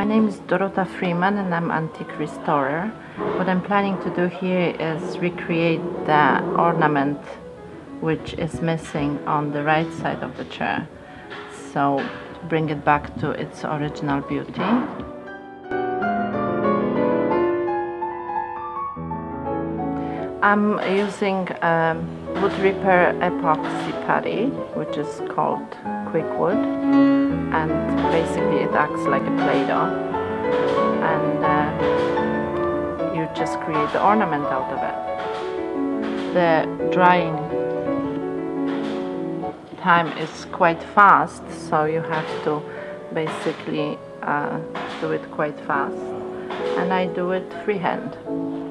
My name is Dorota Freeman and I'm antique restorer. What I'm planning to do here is recreate the ornament which is missing on the right side of the chair. So to bring it back to its original beauty. I'm using wood repair epoxy putty, which is called quick wood, and basically it acts like a Play-Doh, and you just create the ornament out of it. The drying time is quite fast, so you have to basically do it quite fast, and I do it freehand.